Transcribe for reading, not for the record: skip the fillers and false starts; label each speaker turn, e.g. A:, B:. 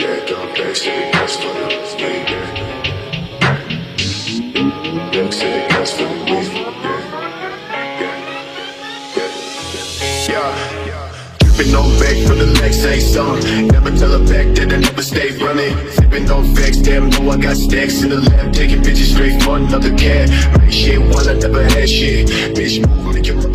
A: Jack up, back city, gas for the gang, back city, gas for the weed, Drippin' on back from the legs, say something. Never tell her back that I never stay running. Sippin' on vex, damn, know I got stacks in the lab. Taking bitches straight for another cat. Make shit while I never had shit. Bitch, move, make it